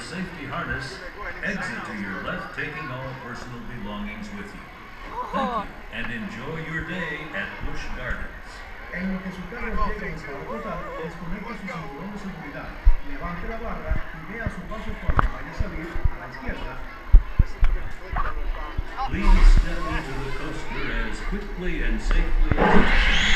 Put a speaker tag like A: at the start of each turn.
A: safety harness, exit to your left, taking all personal belongings with you. Thank you, and enjoy your day at Busch Gardens.
B: En lo que su carro llega en estado total, desconecte su cinturón de seguridad, levante la barra y vea su paso cuando vaya a salir a la izquierda.
A: Please step into the coaster as quickly and safely as possible.